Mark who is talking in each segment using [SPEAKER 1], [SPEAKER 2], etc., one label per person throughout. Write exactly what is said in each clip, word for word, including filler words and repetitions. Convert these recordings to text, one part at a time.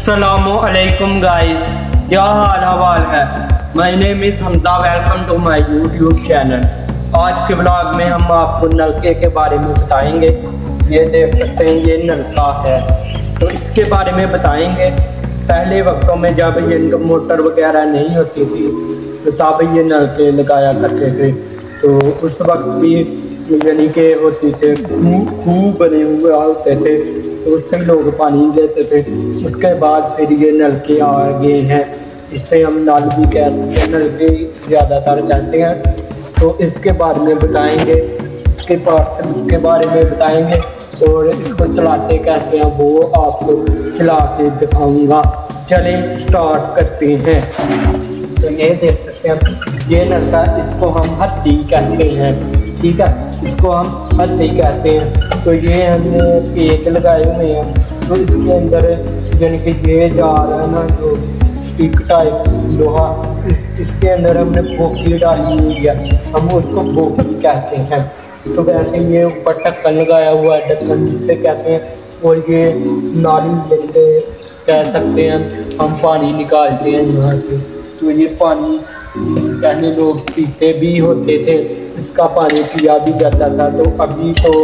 [SPEAKER 1] अस्सलामुअलैकुम गाइस, क्या हाल हवाल है। My name is Hamza, welcome to my YouTube channel. आज के ब्लॉग में हम आपको नलके के बारे में बताएंगे। ये देख सकते हैं, ये नलका है, तो इसके बारे में बताएंगे। पहले वक्तों में जब ये मोटर वगैरह नहीं होती थी तो तब ये नलके लगाया करते थे। तो उस वक्त भी यानी के होते थे, खूह बने हुए होते थे, तो उससे लोग पानी देते थे। उसके बाद फिर ये नलके आ गए हैं, इससे हम नल भी कहते हैं, नलके ज़्यादातर कहते हैं। तो इसके बारे में बताएंगे, इसके पार्ट्स के बारे में बताएंगे और इसको चलाते कैसे हैं वो आपको चला के दिखाऊंगा। चलें स्टार्ट करते हैं। तो ये देख सकते हैं, ये नलका, इसको हम हत्ती कहते हैं, ठीक है, इसको हम हत्ती कहते हैं। तो ये हमने पेच लगाए हुए हैं, तो इसके अंदर यानी कि ये जा रहा है ना जो स्टिक टाइप लोहा, इस, इसके अंदर हमने बोकी डाली हुई है, हम उसको बोकी कहते हैं। तो वैसे ये ऊपर ढक्कन लगाया हुआ है, ढक्कन जिसे कहते हैं, और ये नाली जैसे कह सकते हैं, हम पानी निकालते हैं यहाँ से। तो ये पानी पहले लोग पीते भी होते थे, इसका पानी पिया भी जाता था। तो अभी तो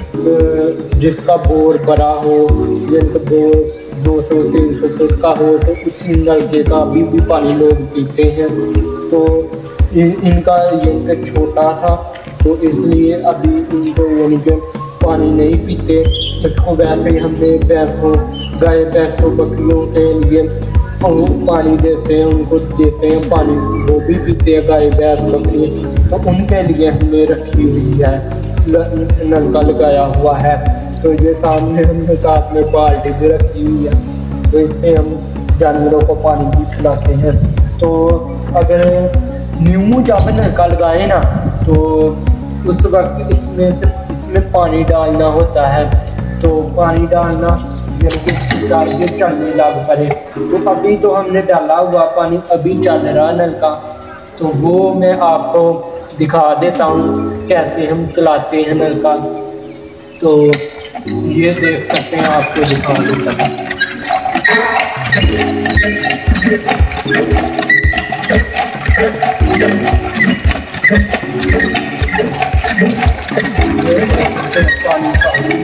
[SPEAKER 1] जिसका बोर बड़ा हो, जिनका बोर दो सौ तीन सौ फुट का हो, तो उसी नलके का अभी भी पानी लोग पीते हैं। तो इन, इनका ये छोटा था, तो इसलिए अभी इनको यानी कि पानी नहीं पीते। इसको वैसे ही हमने भैंसों, गाय भैंसों बकरियों के लिए पानी देते हैं, उनको देते हैं पानी, वो भी पीते हैं गाय भैंस बकरी। तो उनके लिए हमने रखी हुई है, नलका लगाया हुआ है। तो ये सामने हमने साथ में बाल्टी भी रखी हुई है, तो इससे हम जानवरों को पानी भी पिलाते हैं। तो अगर न्यू जब नलका लगाए ना, तो उस वक्त इसमें इसमें पानी डालना होता है। तो पानी डालना डाल के चलने लग पड़े। तो अभी तो हमने डाला हुआ पानी, अभी चल रहा नलका, तो वो मैं आपको दिखा देता हूँ कैसे हम चलाते हैं नलका। तो ये देख सकते हैं, आपको दिखा देता हूँ। पानी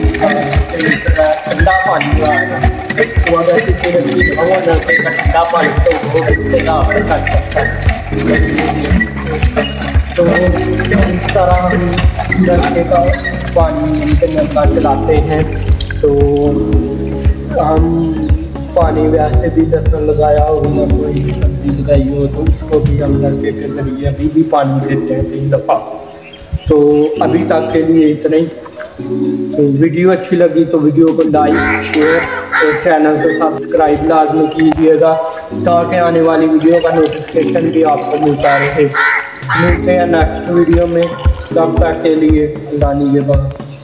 [SPEAKER 1] ठंडा पानी आ रहा है, तो अगर किसी ने हवा नलके का ठंडा पानी तो वो इस्तेमाल कर सकता है। तो इस तरह हम नलके का पानी के नलका चलाते हैं। तो हम पानी वैसे भी लहसुन लगाया हो या कोई सब्जी लगाई हो, तो उसको भी हम नलके के जरिए अभी भी पानी देते हैं कई दफ़ा। तो अभी तक के लिए इतना ही। तो वीडियो अच्छी लगी तो वीडियो को लाइक शेयर और चैनल को सब्सक्राइब लाजमी कीजिएगा, ताकि आने वाली वीडियो का नोटिफिकेशन भी आपको मिलता रहे। मिलते हैं नेक्स्ट वीडियो में, तब तक के लिए अल्लाह निगहबान।